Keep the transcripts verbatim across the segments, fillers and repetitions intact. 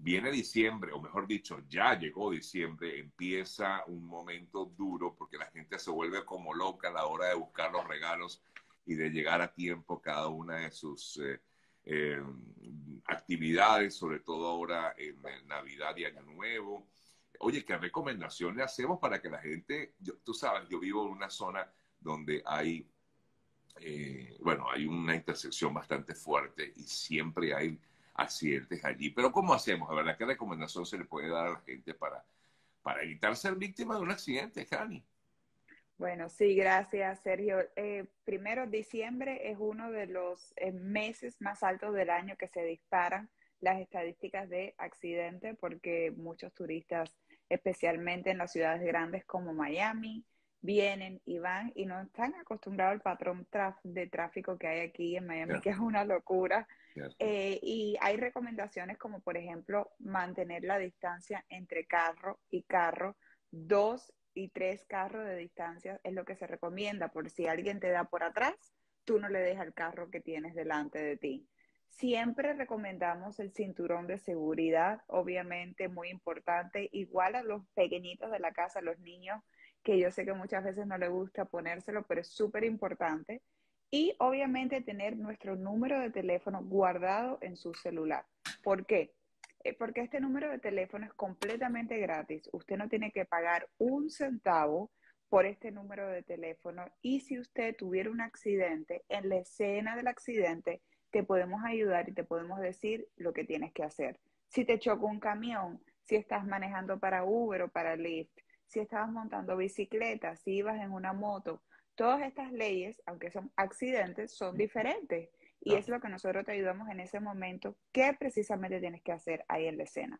viene diciembre, o mejor dicho, ya llegó diciembre, empieza un momento duro porque la gente se vuelve como loca a la hora de buscar los regalos y de llegar a tiempo cada una de sus eh, eh, actividades, sobre todo ahora en, en Navidad y Año Nuevo. Oye, ¿qué recomendación le hacemos para que la gente, yo, tú sabes, yo vivo en una zona donde hay, eh, bueno, hay una intersección bastante fuerte y siempre hay accidentes allí. Pero ¿cómo hacemos? La verdad, ¿qué recomendación se le puede dar a la gente para, para evitar ser víctima de un accidente, Jani? Bueno, sí, gracias, Sergio. Eh, primero, diciembre es uno de los eh, meses más altos del año que se disparan las estadísticas de accidentes porque muchos turistas, especialmente en las ciudades grandes como Miami, vienen y van y no están acostumbrados al patrón traf- de tráfico que hay aquí en Miami, que es Cierto, una locura. cierto. Eh, y hay recomendaciones como, por ejemplo, mantener la distancia entre carro y carro, dos y tres carros de distancia es lo que se recomienda, por si alguien te da por atrás, tú no le dejas el carro que tienes delante de ti. Siempre recomendamos el cinturón de seguridad, obviamente muy importante, igual a los pequeñitos de la casa, los niños, que yo sé que muchas veces no les gusta ponérselo, pero es súper importante. Y obviamente tener nuestro número de teléfono guardado en su celular. ¿Por qué? Eh, Porque este número de teléfono es completamente gratis. Usted no tiene que pagar un centavo por este número de teléfono. Y si usted tuviera un accidente, en la escena del accidente, te podemos ayudar y te podemos decir lo que tienes que hacer. Si te chocó un camión, si estás manejando para Uber o para Lyft, si estabas montando bicicleta, si ibas en una moto, todas estas leyes, aunque son accidentes, son diferentes. Y es Claro. lo que nosotros te ayudamos en ese momento. ¿Qué precisamente tienes que hacer ahí en la escena?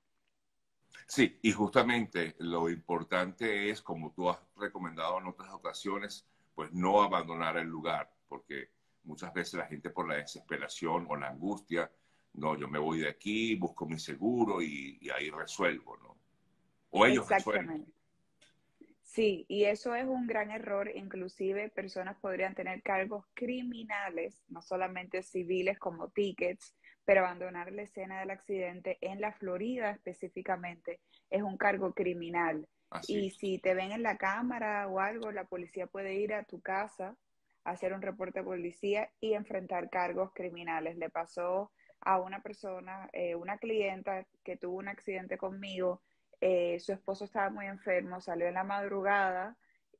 Sí, y justamente lo importante es, como tú has recomendado en otras ocasiones, pues no abandonar el lugar, porque muchas veces la gente por la desesperación o la angustia, no, yo me voy de aquí, busco mi seguro y, y ahí resuelvo, ¿no? O ellos resuelven. Exactamente. Sí, y eso es un gran error. Inclusive personas podrían tener cargos criminales, no solamente civiles como tickets, pero abandonar la escena del accidente en la Florida específicamente es un cargo criminal. Así Y es. si te ven en la cámara o algo, la policía puede ir a tu casa, hacer un reporte de policía y enfrentar cargos criminales. Le pasó a una persona, eh, una clienta que tuvo un accidente conmigo. Eh, su esposo estaba muy enfermo, salió en la madrugada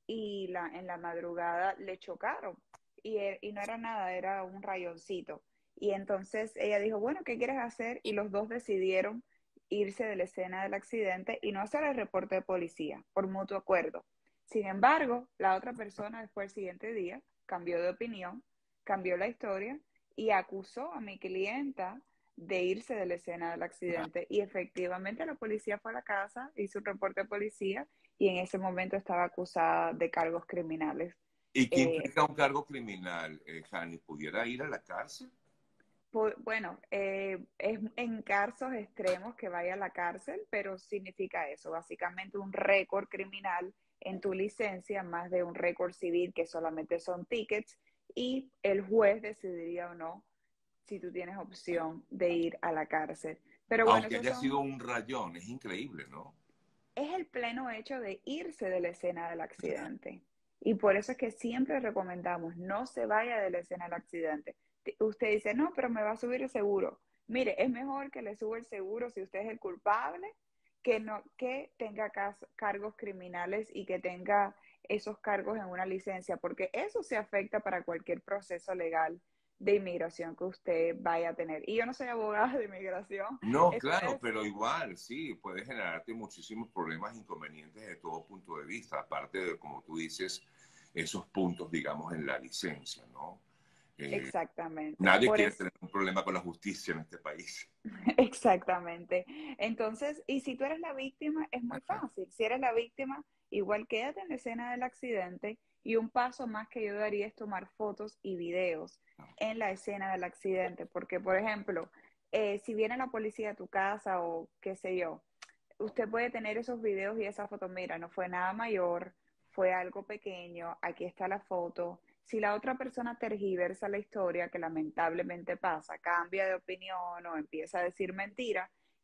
y la, en la madrugada le chocaron y, e- y no era nada, era un rayoncito. Y entonces ella dijo, bueno, ¿qué quieres hacer? Y los dos decidieron irse de la escena del accidente y no hacer el reporte de policía por mutuo acuerdo. Sin embargo, la otra persona después, el siguiente día, cambió de opinión, cambió la historia y acusó a mi clienta de irse de la escena del accidente. Y efectivamente la policía fue a la casa, hizo un reporte de policía y en ese momento estaba acusada de cargos criminales. ¿Y qué Eh, implica un cargo criminal, eh, Jani? ¿Pudiera ir a la cárcel? por, bueno, eh, es en casos extremos que vaya a la cárcel, pero significa eso, básicamente un récord criminal en tu licencia, más de un récord civil que solamente son tickets, y el juez decidiría o no si tú tienes opción de ir a la cárcel. Pero bueno, Aunque esos haya sido son, un rayón, es increíble, ¿no? es el pleno hecho de irse de la escena del accidente. Y por eso es que siempre recomendamos, no se vaya de la escena del accidente. Usted dice, no, pero me va a subir el seguro. Mire, es mejor que le suba el seguro si usted es el culpable, que, no, que tenga cas- cargos criminales y que tenga esos cargos en una licencia, porque eso se afecta para cualquier proceso legal de inmigración que usted vaya a tener. Y yo no soy abogada de inmigración, No, esto claro, es pero igual, sí, puede generarte muchísimos problemas, inconvenientes de todo punto de vista, aparte de, como tú dices, esos puntos, digamos, en la licencia, ¿no? Eh, exactamente. Nadie Por quiere eso, tener un problema con la justicia en este país. exactamente. Entonces, y si tú eres la víctima, es muy fácil. Si eres la víctima, igual quédate en la escena del accidente y un paso más que yo daría es tomar fotos y videos en la escena del accidente. Porque, por ejemplo, eh, si viene la policía a tu casa o qué sé yo, usted puede tener esos videos y esa foto, mira, no fue nada mayor, fue algo pequeño, aquí está la foto. Si la otra persona tergiversa la historia, que lamentablemente pasa, cambia de opinión o empieza a decir mentira,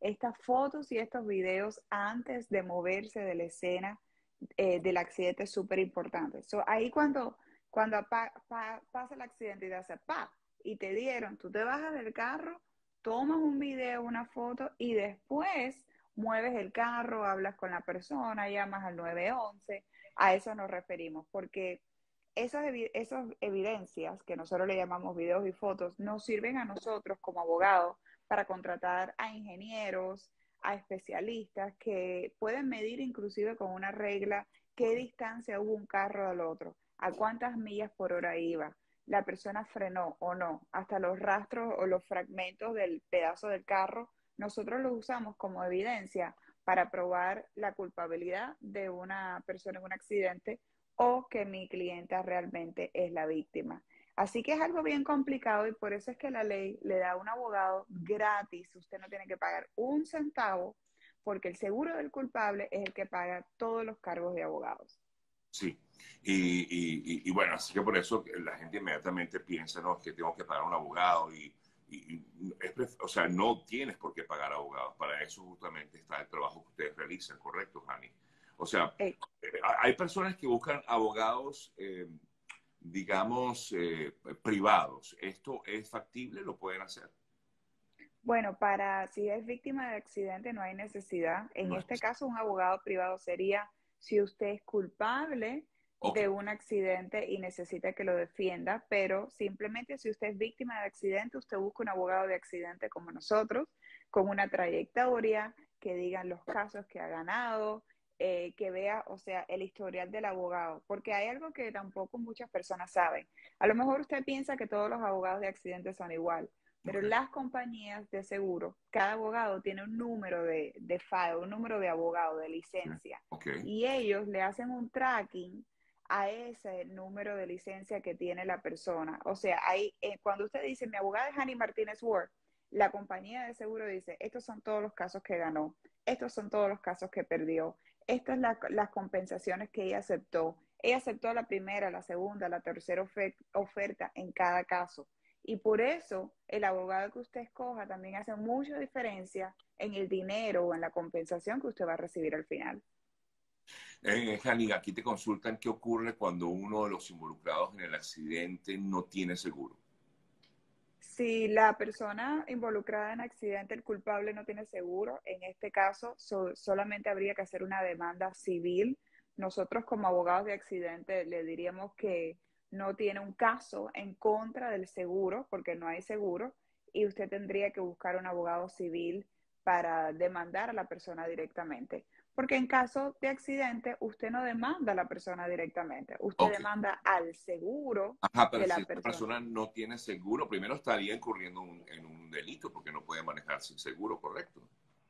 estas fotos y estos videos antes de moverse de la escena eh, del accidente es súper importante. So, ahí cuando, cuando pa, pa, pasa el accidente y te hace pa, y te dieron, tú te bajas del carro, tomas un video, una foto y después mueves el carro, hablas con la persona, llamas al nueve once, a eso nos referimos, porque esas, esas evidencias que nosotros le llamamos videos y fotos nos sirven a nosotros como abogados para contratar a ingenieros, a especialistas que pueden medir inclusive con una regla qué distancia hubo un carro del otro, a cuántas millas por hora iba, la persona frenó o no, hasta los rastros o los fragmentos del pedazo del carro, nosotros los usamos como evidencia para probar la culpabilidad de una persona en un accidente o que mi clienta realmente es la víctima. Así que es algo bien complicado y por eso es que la ley le da a un abogado gratis. Usted no tiene que pagar un centavo porque el seguro del culpable es el que paga todos los cargos de abogados. Sí, y, y, y, bueno, así que por eso la gente inmediatamente piensa, no, es que tengo que pagar a un abogado y, y, y es, o sea, no tienes por qué pagar abogados. Para eso justamente está el trabajo que ustedes realizan, ¿correcto, Hani? O sea, Eh, eh, hay personas que buscan abogados, eh, digamos, eh, privados. ¿Esto es factible? ¿Lo pueden hacer? bueno, para si es víctima de accidente no hay necesidad. En No este es. caso, un abogado privado sería si usted es culpable Ok, de un accidente y necesita que lo defienda, pero simplemente si usted es víctima de accidente, usted busca un abogado de accidente como nosotros, con una trayectoria, que digan los casos que ha ganado, eh, que vea, o sea, el historial del abogado, porque hay algo que tampoco muchas personas saben. A lo mejor usted piensa que todos los abogados de accidentes son igual, pero ok, las compañías de seguro, cada abogado tiene un número de, de file, un número de abogado, de licencia, ok, y ellos le hacen un tracking a ese número de licencia que tiene la persona. O sea, ahí, eh, cuando usted dice, mi abogada es Hani Martínez Ward, la compañía de seguro dice, estos son todos los casos que ganó, estos son todos los casos que perdió, estas son la, las compensaciones que ella aceptó. Ella aceptó la primera, la segunda, la tercera ofer oferta en cada caso. Y por eso el abogado que usted escoja también hace mucha diferencia en el dinero o en la compensación que usted va a recibir al final. Eh, Jani, aquí te consultan qué ocurre cuando uno de los involucrados en el accidente no tiene seguro. Si la persona involucrada en accidente, el culpable no tiene seguro, en este caso so, solamente habría que hacer una demanda civil. Nosotros como abogados de accidente le diríamos que no tiene un caso en contra del seguro porque no hay seguro y usted tendría que buscar un abogado civil para demandar a la persona directamente. Porque en caso de accidente, usted no demanda a la persona directamente, usted Ok. demanda al seguro Ajá, pero de si la esta persona. persona no tiene seguro, primero estaría incurriendo un- en un delito porque no puede manejar sin seguro, ¿correcto?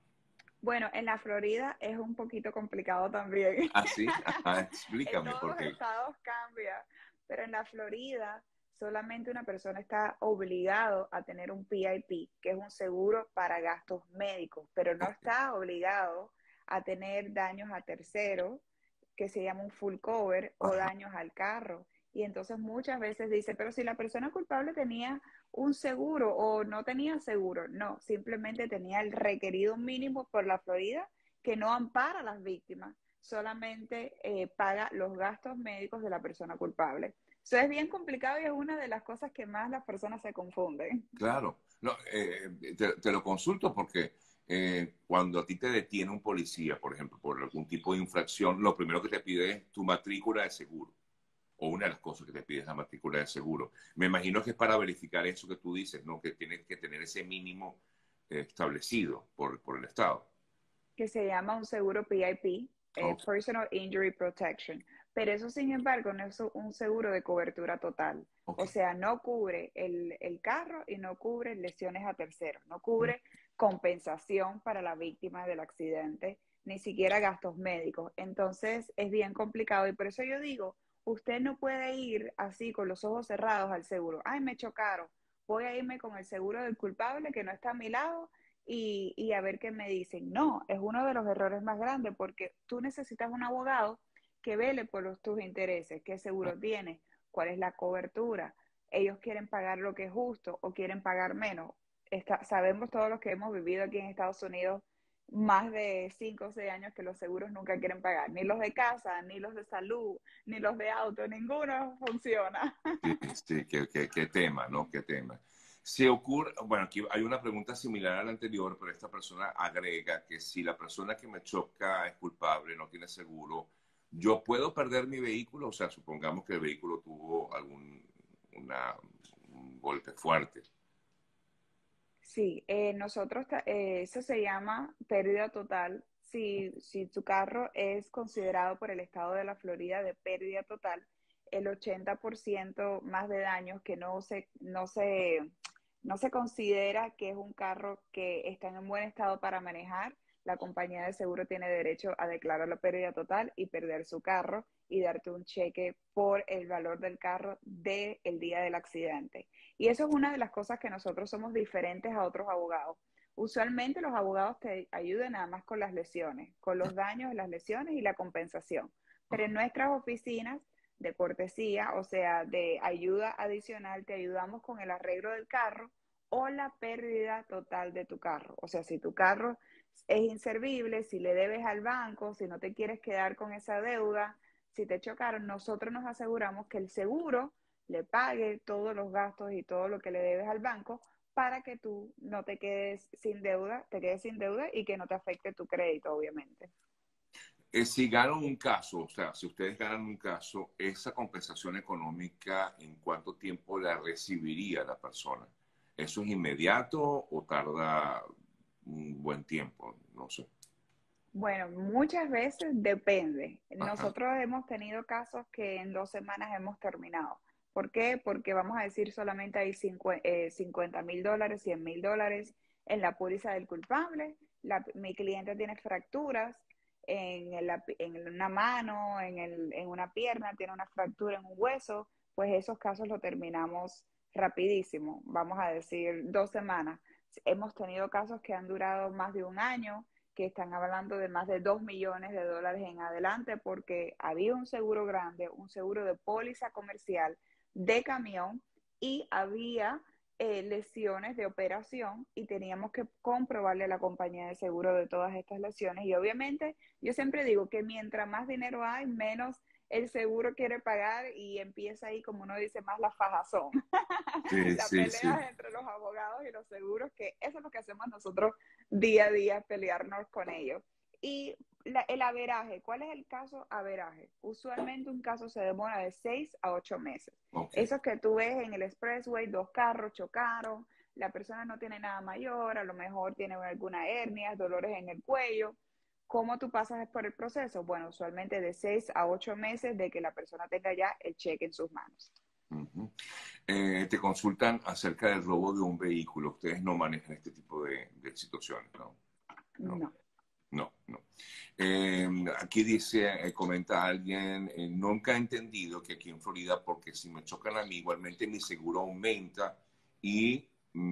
Bueno, en la Florida es un poquito complicado también. Ah, sí. Ajá, En explícame, todos los porque. estados cambia, pero en la Florida solamente una persona está obligado a tener un P I P, que es un seguro para gastos médicos, pero no Ok, está obligado a tener daños a terceros, que se llama un full cover, o ajá, daños al carro. Y entonces muchas veces dice, pero si la persona culpable tenía un seguro o no tenía seguro, no, simplemente tenía el requerido mínimo por la Florida que no ampara a las víctimas, solamente eh, paga los gastos médicos de la persona culpable. Eso es bien complicado y es una de las cosas que más las personas se confunden. claro. No, eh, te, te lo consulto porque eh, cuando a ti te detiene un policía, por ejemplo, por algún tipo de infracción, lo primero que te pide es tu matrícula de seguro. O una de las cosas que te pide es la matrícula de seguro. Me imagino que es para verificar eso que tú dices, ¿no? Que tienes que tener ese mínimo eh, establecido por, por el Estado. Que se llama un seguro P I P, eh, Ok, Personal Injury Protection, pero eso sin embargo no es un seguro de cobertura total. ok. O sea, no cubre el, el carro y no cubre lesiones a terceros, no Mm, cubre compensación para la víctima del accidente, ni siquiera gastos médicos. Entonces es bien complicado y por eso yo digo, usted no puede ir así con los ojos cerrados al seguro. Ay, me chocaron. Voy a irme con el seguro del culpable que no está a mi lado y, y a ver qué me dicen. No, es uno de los errores más grandes porque tú necesitas un abogado que vele por los, tus intereses, qué seguro tienes, cuál es la cobertura. Ellos quieren pagar lo que es justo o quieren pagar menos. está, sabemos todos los que hemos vivido aquí en Estados Unidos más de cinco o seis años que los seguros nunca quieren pagar, ni los de casa, ni los de salud, ni los de auto, ninguno funciona. Sí, sí, qué, qué, qué tema, ¿no? Qué tema. Se ocurre, bueno, aquí hay una pregunta similar a la anterior, pero esta persona agrega que si la persona que me choca es culpable, no tiene seguro, ¿yo puedo perder mi vehículo? O sea, supongamos que el vehículo tuvo algún una, un golpe fuerte. Sí, eh, nosotros, ta- eh, eso se llama pérdida total. Si, si tu carro es considerado por el estado de la Florida de pérdida total, el ochenta por ciento más de daños que no se, no se, no se considera que es un carro que está en un buen estado para manejar, la compañía de seguro tiene derecho a declarar la pérdida total y perder su carro y darte un cheque por el valor del carro del día del accidente. Y eso es una de las cosas que nosotros somos diferentes a otros abogados. Usualmente los abogados te ayudan nada más con las lesiones, con los daños, las lesiones y la compensación. Pero en nuestras oficinas de cortesía, o sea, de ayuda adicional, te ayudamos con el arreglo del carro o la pérdida total de tu carro. O sea, si tu carro es inservible, si le debes al banco, si no te quieres quedar con esa deuda, si te chocaron, nosotros nos aseguramos que el seguro le pague todos los gastos y todo lo que le debes al banco para que tú no te quedes sin deuda, te quedes sin deuda y que no te afecte tu crédito, obviamente. Eh, si ganan un caso, o sea, si ustedes ganan un caso, esa compensación económica, ¿en cuánto tiempo la recibiría la persona? ¿Eso es inmediato o tarda un buen tiempo? No sé. Bueno, muchas veces depende. Ajá. Nosotros hemos tenido casos que en dos semanas hemos terminado. ¿Por qué? Porque vamos a decir solamente hay cincuenta mil dólares, cien mil dólares en la póliza del culpable. La- mi cliente tiene fracturas en, el- en una mano, en, el- en una pierna, tiene una fractura en un hueso, pues esos casos los terminamos rapidísimo. Vamos a decir dos semanas. Hemos tenido casos que han durado más de un año, que están hablando de más de dos millones de dólares en adelante porque había un seguro grande, un seguro de póliza comercial de camión y había eh, lesiones de operación y teníamos que comprobarle a la compañía de seguro de todas estas lesiones. Y obviamente yo siempre digo que mientras más dinero hay, menos el seguro quiere pagar y empieza ahí, como uno dice, más la fajazón. Sí, La sí, sí. pelea entre los abogados y los seguros, que eso es lo que hacemos nosotros día a día, pelearnos con ellos. Y la, el averaje, ¿cuál es el caso averaje? Usualmente un caso se demora de seis a ocho meses. Ok. Esos que tú ves en el expressway, dos carros chocaron, la persona no tiene nada mayor, a lo mejor tiene alguna hernia, dolores en el cuello. ¿Cómo tú pasas por el proceso? Bueno, usualmente de seis a ocho meses de que la persona tenga ya el cheque en sus manos. Ujú. Eh, te consultan acerca del robo de un vehículo. Ustedes no manejan este tipo de, de situaciones, ¿no? No, No. no, no. Eh, aquí dice, eh, comenta alguien, eh, nunca he entendido que aquí en Florida, porque si me chocan a mí, igualmente mi seguro aumenta y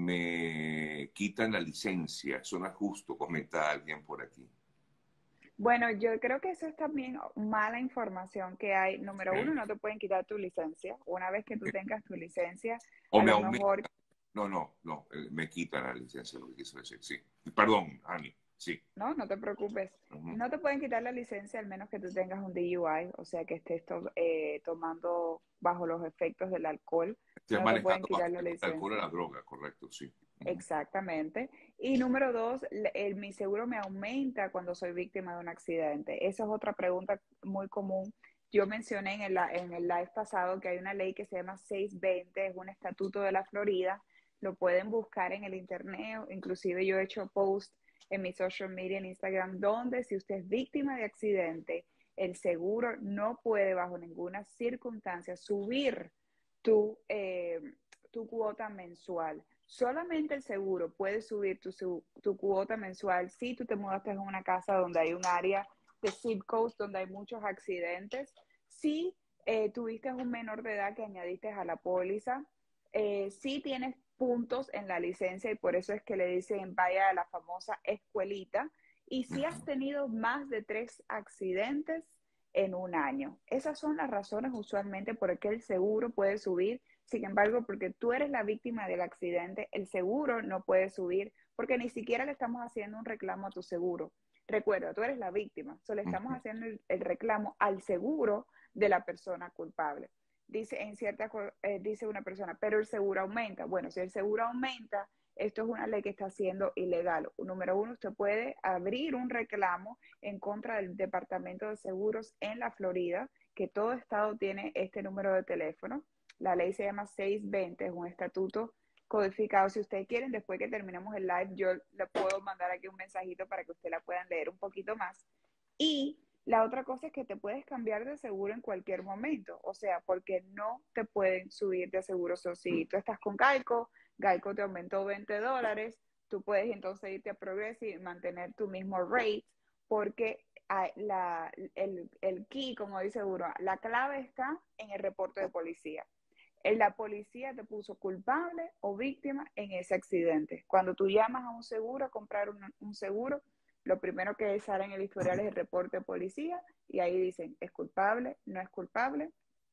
me quitan la licencia. Eso no es justo, comenta alguien por aquí. Bueno, yo creo que eso es también mala información que hay. Número uno, Eh, no te pueden quitar tu licencia. Una vez que tú eh, tengas tu licencia, o a me lo aumenta. mejor, No, no, no, eh, me quitan la licencia, lo que quiso decir, sí. Perdón, Ani, sí. no, no te preocupes. Ujú. No te pueden quitar la licencia al menos que tú tengas un D U I, o sea, que estés to- eh, tomando bajo los efectos del alcohol. Estoy No te pueden manejando bajo quitar la el efecto del alcohol o licencia. la droga, correcto, sí. Ujú. Exactamente. Y número dos, le- el, mi seguro me aumenta cuando soy víctima de un accidente. Esa es otra pregunta muy común. Yo mencioné en el, la- en el live pasado que hay una ley que se llama seiscientos veinte, es un estatuto de la Florida. Lo pueden buscar en el internet, inclusive yo he hecho post en mi social media, en Instagram, donde si usted es víctima de accidente, el seguro no puede bajo ninguna circunstancia subir tu, eh, tu cuota mensual. Solamente el seguro puede subir tu, su- tu cuota mensual si tú te mudaste en una casa donde hay un área de zip codes donde hay muchos accidentes, si eh, tuviste un menor de edad que añadiste a la póliza, eh, si tienes puntos en la licencia y por eso es que le dicen vaya a la famosa escuelita, y si has Ujú. tenido más de tres accidentes en un año. Esas son las razones usualmente por las que el seguro puede subir Sin embargo, porque tú eres la víctima del accidente, el seguro no puede subir porque ni siquiera le estamos haciendo un reclamo a tu seguro. Recuerda, tú eres la víctima, solo estamos Ujú. haciendo el, el reclamo al seguro de la persona culpable. Dice, en cierta, eh, dice una persona, pero el seguro aumenta. Bueno, si el seguro aumenta, esto es una ley que está siendo ilegal. Número uno, usted puede abrir un reclamo en contra del Departamento de Seguros en la Florida, que todo estado tiene este número de teléfono. La ley se llama seiscientos veinte, es un estatuto codificado. Si ustedes quieren, después que terminemos el live, yo le puedo mandar aquí un mensajito para que ustedes la puedan leer un poquito más. Y la otra cosa es que te puedes cambiar de seguro en cualquier momento, o sea, porque no te pueden subir de seguro. So, si tú estás con Geico, Geico te aumentó veinte dólares, tú puedes entonces irte a Progressive y mantener tu mismo rate, porque la, el, el key, como dice uno, la clave está en el reporte de policía. La policía te puso culpable o víctima en ese accidente. Cuando tú llamas a un seguro a comprar un, un seguro, lo primero que sale en el historial es el reporte de policía y ahí dicen, ¿es culpable? ¿No es culpable?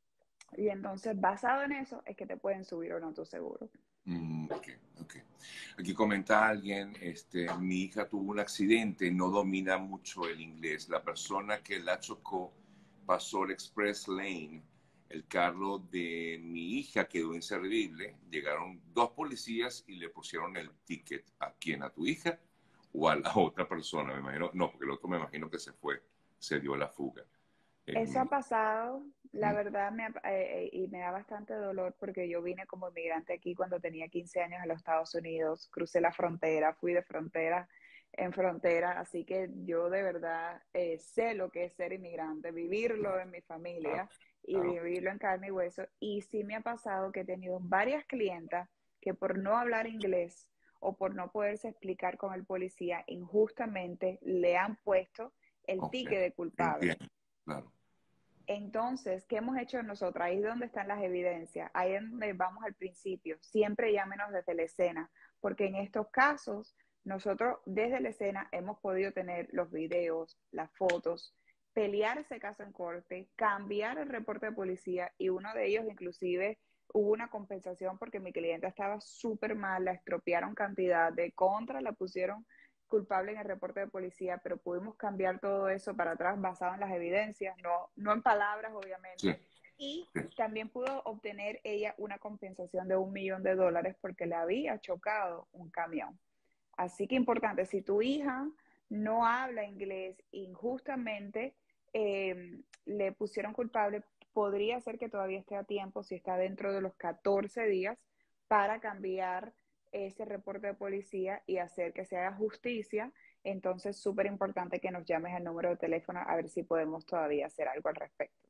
Y entonces, basado en eso, es que te pueden subir o no tu seguro. Mm, ok, ok. Aquí comenta alguien, este, mi hija tuvo un accidente, no domina mucho el inglés. La persona que la chocó pasó el Express Lane. El carro de mi hija quedó inservible. Llegaron dos policías y le pusieron el ticket. ¿A quién? ¿A tu hija o a la otra persona? Me imagino, no, porque el otro me imagino que se fue, se dio la fuga. Eso Eh, ha pasado, la mm, verdad, me, eh, eh, y me da bastante dolor porque yo vine como inmigrante aquí cuando tenía quince años a los Estados Unidos, crucé la frontera, fui de frontera en frontera, así que yo de verdad eh, sé lo que es ser inmigrante, vivirlo claro, en mi claro, familia y claro. vivirlo en carne y hueso. Y sí me ha pasado que he tenido varias clientas que por no hablar inglés o por no poderse explicar con el policía, injustamente le han puesto el Ok, ticket de culpable. entiendo, claro. Entonces, ¿qué hemos hecho nosotros? Ahí es donde están las evidencias, ahí es donde vamos al principio. Siempre llámenos desde la escena, porque en estos casos, nosotros desde la escena hemos podido tener los videos, las fotos, pelear ese caso en corte, cambiar el reporte de policía y uno de ellos inclusive hubo una compensación porque mi cliente estaba súper mal, la estropearon cantidad de contra, la pusieron culpable en el reporte de policía, pero pudimos cambiar todo eso para atrás basado en las evidencias, no, no en palabras, Sí, obviamente. Y sí. también pudo obtener ella una compensación de un millón de dólares porque le había chocado un camión. Así que importante, si tu hija no habla inglés injustamente, eh, le pusieron culpable, podría ser que todavía esté a tiempo, si está dentro de los catorce días, para cambiar ese reporte de policía y hacer que se haga justicia. Entonces, súper importante que nos llames al número de teléfono a ver si podemos todavía hacer algo al respecto.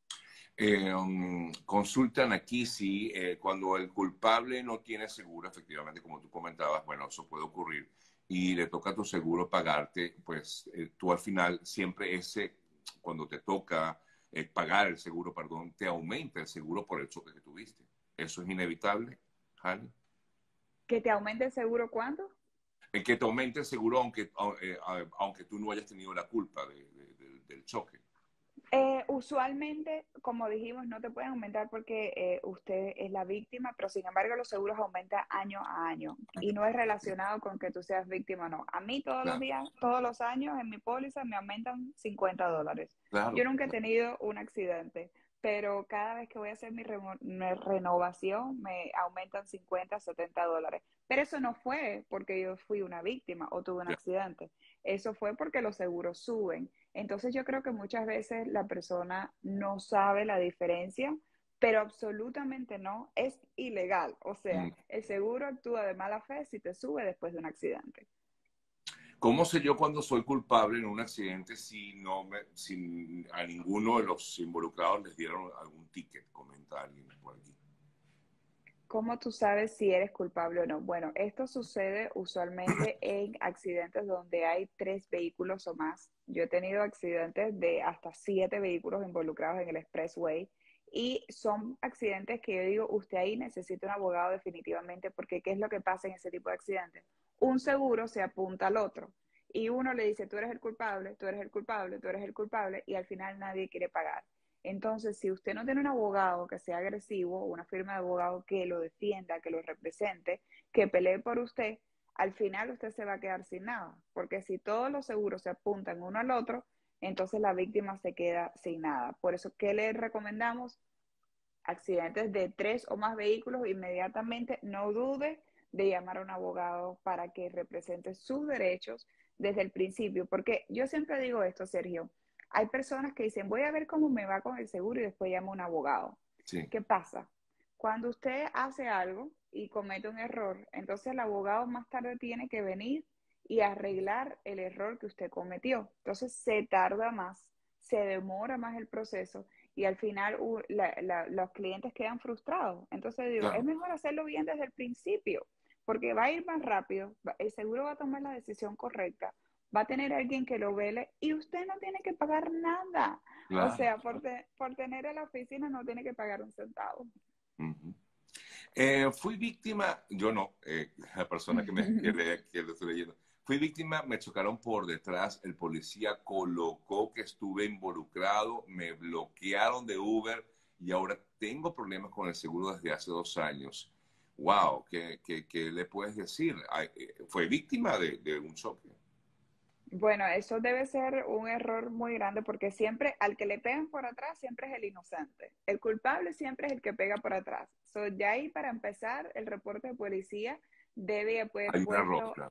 Eh, um, consultan aquí si eh, cuando el culpable no tiene seguro, efectivamente, como tú comentabas, bueno, eso puede ocurrir, y le toca a tu seguro pagarte, pues eh, tú al final siempre ese, cuando te toca eh, pagar el seguro, perdón, te aumenta el seguro por el choque que tuviste. Eso es inevitable, Hani. ¿Que te aumente el seguro cuánto? El que te aumente el seguro aunque, eh, aunque tú no hayas tenido la culpa de, de, de, del choque. Eh, usualmente, como dijimos, no te pueden aumentar porque eh, usted es la víctima, pero sin embargo los seguros aumentan año a año y no es relacionado con que tú seas víctima o no. A mí todos los Claro, días, todos los años en mi póliza me aumentan cincuenta dólares. Yo claro, nunca he tenido un accidente, pero cada vez que voy a hacer mi, remo- mi renovación me aumentan cincuenta, setenta dólares. Pero eso no fue porque yo fui una víctima o tuve un ya. accidente. Eso fue porque los seguros suben. Entonces yo creo que muchas veces la persona no sabe la diferencia, pero absolutamente no, es ilegal. O sea, Mm. el seguro actúa de mala fe si te sube después de un accidente. ¿Cómo sé yo cuando soy culpable en un accidente si no me, si a ninguno de los involucrados les dieron algún ticket? Comenta alguien por aquí. ¿Cómo tú sabes si eres culpable o no? Bueno, esto sucede usualmente en accidentes donde hay tres vehículos o más. Yo he tenido accidentes de hasta siete vehículos involucrados en el expressway y son accidentes que yo digo, usted ahí necesita un abogado definitivamente porque ¿qué es lo que pasa en ese tipo de accidentes? Un seguro se apunta al otro y uno le dice, tú eres el culpable, tú eres el culpable, tú eres el culpable y al final nadie quiere pagar. Entonces, si usted no tiene un abogado que sea agresivo, una firma de abogado que lo defienda, que lo represente, que pelee por usted, al final usted se va a quedar sin nada, porque si todos los seguros se apuntan uno al otro, entonces la víctima se queda sin nada. Por eso, ¿qué le recomendamos? Accidentes de tres o más vehículos, inmediatamente no dude de llamar a un abogado para que represente sus derechos desde el principio, porque yo siempre digo esto, Sergio, hay personas que dicen, voy a ver cómo me va con el seguro y después llamo a un abogado. Sí, ¿Qué pasa? Cuando usted hace algo y comete un error, entonces el abogado más tarde tiene que venir y arreglar el error que usted cometió. Entonces se tarda más, se demora más el proceso y al final uh, la, la, los clientes quedan frustrados. Entonces digo, es claro. mejor hacerlo bien desde el principio, porque va a ir más rápido, el seguro va a tomar la decisión correcta, va a tener alguien que lo vele y usted no tiene que pagar nada. O Claro. sea, por, te, por tener a la oficina no tiene que pagar un centavo. Ujú. Eh, fui víctima, yo no, eh, la persona que, me, que, le, que le estoy leyendo, fui víctima, me chocaron por detrás, el policía colocó que estuve involucrado, me bloquearon de Uber y ahora tengo problemas con el seguro desde hace dos años. Wow, ¿qué, qué, qué le puedes decir? Ay, eh, ¿Fue víctima de, de un choque? Bueno, eso debe ser un error muy grande porque siempre al que le pegan por atrás siempre es el inocente. El culpable siempre es el que pega por atrás. So, ya ahí para empezar, el reporte de policía debe haber Hay un error, puesto claro.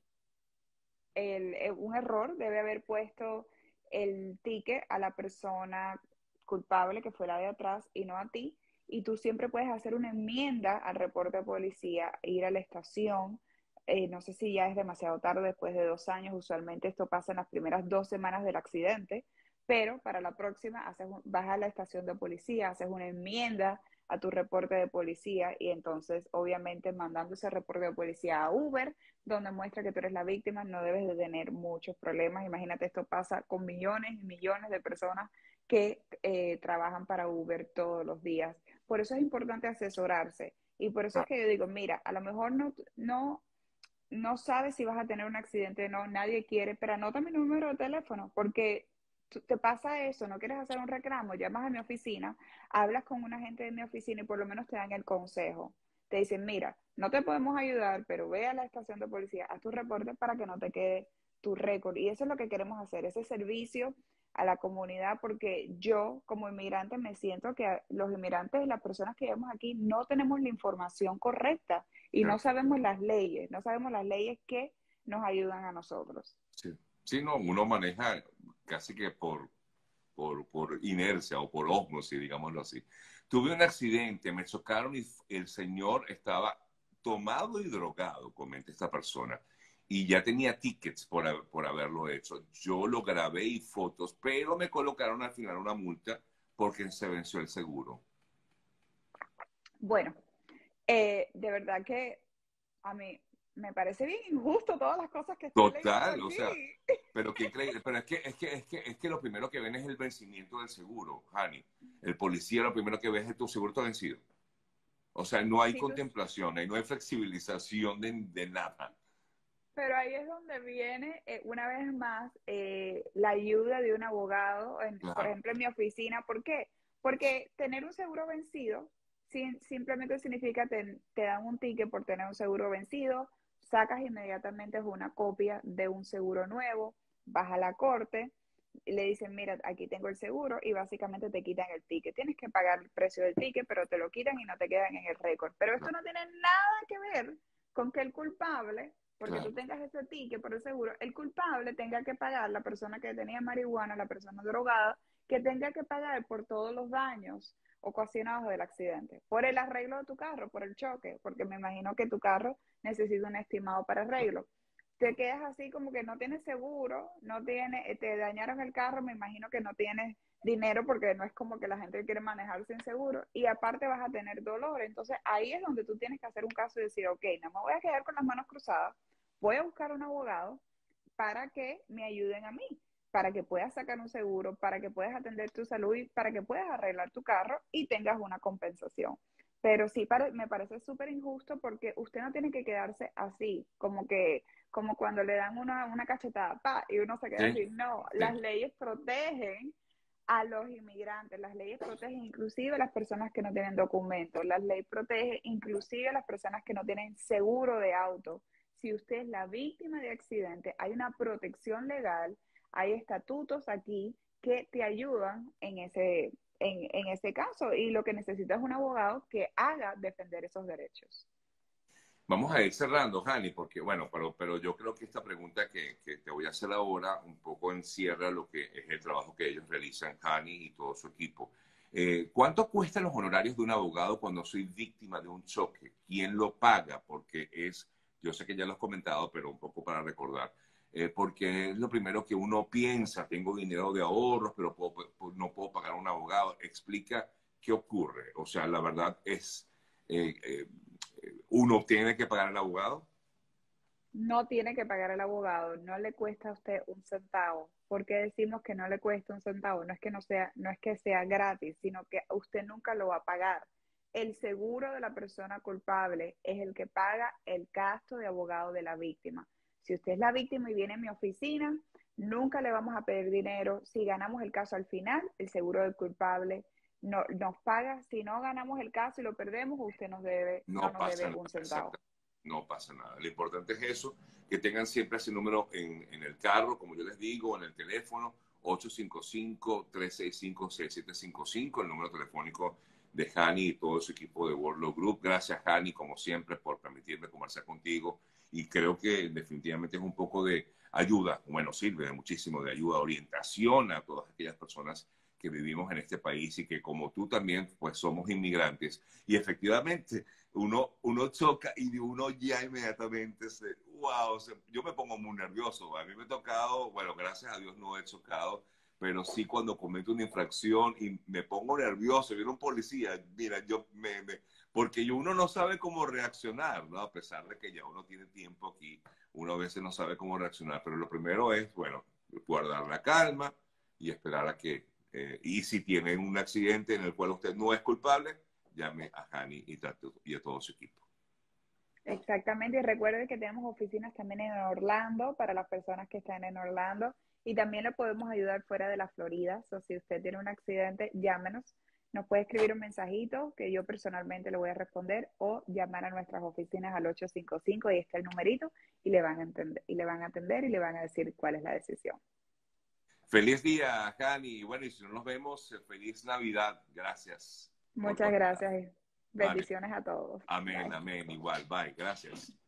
el, eh, un error, debe haber puesto el ticket a la persona culpable que fue la de atrás y no a ti. Y tú siempre puedes hacer una enmienda al reporte de policía, ir a la estación. Eh, no sé si ya es demasiado tarde después de dos años, usualmente esto pasa en las primeras dos semanas del accidente, pero para la próxima haces un, vas a la estación de policía, haces una enmienda a tu reporte de policía y entonces obviamente mandando ese reporte de policía a Uber, donde muestra que tú eres la víctima, no debes de tener muchos problemas. Imagínate, esto pasa con millones y millones de personas que eh, trabajan para Uber todos los días. Por eso es importante asesorarse. Y por eso es Claro. que yo digo, mira, a lo mejor no, no, no sabes si vas a tener un accidente o no, nadie quiere, pero anota mi número de teléfono, porque te pasa eso, no quieres hacer un reclamo, llamas a mi oficina, hablas con una gente de mi oficina y por lo menos te dan el consejo. Te dicen, mira, no te podemos ayudar, pero ve a la estación de policía, haz tu reporte para que no te quede tu récord. Y eso es lo que queremos hacer, ese servicio a la comunidad, porque yo como inmigrante me siento que los inmigrantes, las personas que vivimos aquí, no tenemos la información correcta y no Claro. sabemos las leyes, no sabemos las leyes que nos ayudan a nosotros. Sí. Sí, no, uno maneja casi que por, por, por inercia o por ósmosis, digámoslo así. Tuve un accidente, me chocaron y el señor estaba tomado y drogado, comenta esta persona, y ya tenía tickets por, por haberlo hecho. Yo lo grabé y fotos, pero me colocaron al final una multa porque se venció el seguro. Bueno, eh, de verdad que a mí me parece bien injusto todas las cosas que estoy leyendo Total, o aquí. sea, pero qué increíble. Pero es que, es que, es que, es que lo primero que ven es el vencimiento del seguro, Hani. El policía lo primero que ve es tu seguro está vencido. O sea, no hay Si tú, contemplación, ahí no hay flexibilización de, de nada. pero ahí es donde viene eh, una vez más eh, la ayuda de un abogado, en, por Claro, ejemplo, en mi oficina. ¿Por qué? Porque tener un seguro vencido sin, simplemente significa que te dan un ticket por tener un seguro vencido, sacas inmediatamente una copia de un seguro nuevo, vas a la corte y le dicen, mira, aquí tengo el seguro y básicamente te quitan el ticket. Tienes que pagar el precio del ticket, pero te lo quitan y no te quedan en el récord. Pero esto claro, no tiene nada que ver con que el culpable porque tú claro. tengas ese ticket por el seguro, el culpable tenga que pagar, la persona que tenía marihuana, la persona drogada, que tenga que pagar por todos los daños ocasionados del accidente, por el arreglo de tu carro, por el choque, porque me imagino que tu carro necesita un estimado para arreglo. Te quedas así como que no tienes seguro, no tiene, te dañaron el carro, me imagino que no tienes dinero porque no es como que la gente quiere manejar sin seguro y aparte vas a tener dolor. Entonces ahí es donde tú tienes que hacer un caso y decir, ok, no me voy a quedar con las manos cruzadas, voy a buscar un abogado para que me ayuden a mí, para que puedas sacar un seguro, para que puedas atender tu salud y para que puedas arreglar tu carro y tengas una compensación. Pero sí pare, me parece súper injusto porque usted no tiene que quedarse así, como que, como cuando le dan una, una cachetada, pa, y uno se queda Sí, así. No, las sí, leyes protegen a los inmigrantes. Las leyes protegen inclusive a las personas que no tienen documentos. Las leyes protegen inclusive a las personas que no tienen seguro de auto. Si usted es la víctima de accidente, hay una protección legal, hay estatutos aquí que te ayudan en ese, en, en ese caso. Y lo que necesita es un abogado que haga defender esos derechos. Vamos a ir cerrando, Hani, porque bueno, pero, pero yo creo que esta pregunta que, que te voy a hacer ahora un poco encierra lo que es el trabajo que ellos realizan, Hani y todo su equipo. Eh, ¿Cuánto cuestan los honorarios de un abogado cuando soy víctima de un choque? ¿Quién lo paga? Porque es, yo sé que ya lo has comentado, pero un poco para recordar, eh, porque es lo primero que uno piensa, tengo dinero de ahorros, pero puedo, no puedo pagar a un abogado. Explica qué ocurre. O sea, la verdad es... Eh, eh, ¿uno tiene que pagar al abogado? No tiene que pagar al abogado, no le cuesta a usted un centavo. ¿Por qué decimos que no le cuesta un centavo? No es que no sea, no es que sea gratis, sino que usted nunca lo va a pagar. El seguro de la persona culpable es el que paga el gasto de abogado de la víctima. Si usted es la víctima y viene a mi oficina, nunca le vamos a pedir dinero. Si ganamos el caso al final, el seguro del culpable no, nos paga. Si no ganamos el caso y lo perdemos, usted nos debe, no No nos pasa debe nada, un centavo. exactamente. No pasa nada. Lo importante es eso, que tengan siempre ese número en, en el carro, como yo les digo, en el teléfono, ocho cinco cinco, tres seis cinco, seis siete cinco cinco, el número telefónico de Hani y todo su equipo de World Group. Gracias, Hani, como siempre, por permitirme conversar contigo. Y creo que definitivamente es un poco de ayuda, bueno, sirve muchísimo de ayuda, orientación a todas aquellas personas que vivimos en este país y que como tú también, pues somos inmigrantes. Y efectivamente, uno, uno choca y uno ya inmediatamente se, wow, se, yo me pongo muy nervioso. A mí me ha tocado, bueno, gracias a Dios no he chocado, pero sí cuando cometo una infracción y me pongo nervioso, viene un policía, mira, yo me, me porque uno no sabe cómo reaccionar, ¿no? A pesar de que ya uno tiene tiempo aquí, uno a veces no sabe cómo reaccionar, pero lo primero es, bueno, guardar la calma y esperar a que, eh, y si tienen un accidente en el cual usted no es culpable, llame a Hani y, y a todo su equipo. Exactamente, y recuerde que tenemos oficinas también en Orlando para las personas que están en Orlando y también le podemos ayudar fuera de la Florida. O si usted tiene un accidente, llámenos. Nos puede escribir un mensajito que yo personalmente le voy a responder o llamar a nuestras oficinas al ocho cinco cinco y está el numerito y le van a entender y le van a atender y le van a decir cuál es la decisión. Feliz día, Hani. Bueno, y si no nos vemos, feliz Navidad. Gracias por tu Muchas ayuda. gracias y Vale. bendiciones a todos. Amén, Bye. amén. Igual. Bye. Gracias.